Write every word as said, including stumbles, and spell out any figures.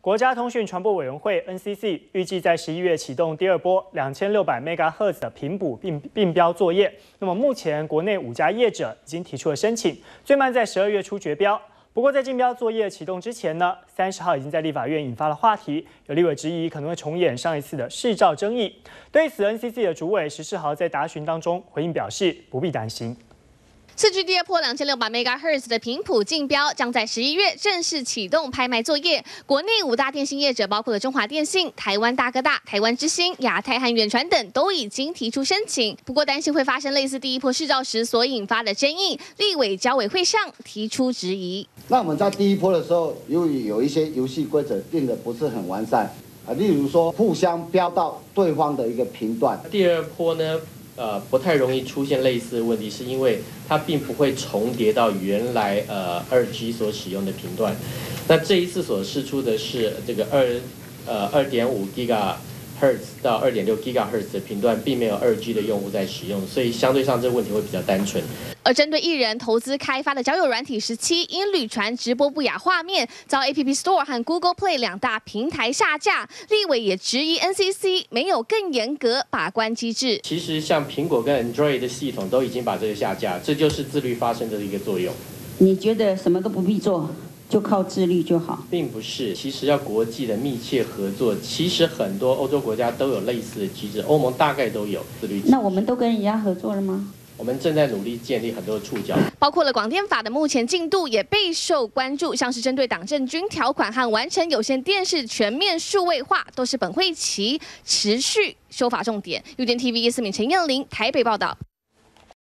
国家通讯传播委员会 N C C 预计在十一月启动第二波两千六百 MHz 的频谱并并标作业。那么目前国内五家业者已经提出了申请，最慢在十二月初决标。不过在竞标作业启动之前呢，三十号已经在立法院引发了话题，有立委质疑可能会重演上一次的市照争议。对此 ，N C C 的主委石世豪在答询当中回应表示，不必担心。 四 G 第二波两千六百 MHz 的频谱竞标将在十一月正式启动拍卖作业。国内五大电信业者，包括了中华电信、台湾大哥大、台湾之星、亚太和远传等，都已经提出申请。不过担心会发生类似第一波市照时所引发的争议，立委交委会上提出质疑。 那我们在第一波的时候，由于有一些游戏规则定的不是很完善啊，例如说互相标到对方的一个频段。 第二波呢？ 呃，不太容易出现类似的问题，是因为它并不会重叠到原来呃二 G 所使用的频段。那这一次所释出的是这个二呃二点五 GHz 到二点六 GHz 的频段，并没有二 G 的用户在使用，所以相对上这个问题会比较单纯。 而针对艺人投资开发的交友软体十七，因屡传直播不雅画面，遭 App Store 和 Google Play 两大平台下架。立委也质疑 N C C 没有更严格把关机制。 其实像苹果跟 Android 的系统都已经把这个下架，这就是自律发生的一个作用。 你觉得什么都不必做，就靠自律就好？ 并不是，其实要国际的密切合作。其实很多欧洲国家都有类似的机制，欧盟大概都有自律机制。 那我们都跟人家合作了吗？ 我们正在努力建立很多触角， 包括了广电法的目前进度也备受关注，像是针对党政军条款和完成有线电视全面数位化，都是本会期持续修法重点。U D N T V 叶思敏、陈燕玲台北报道。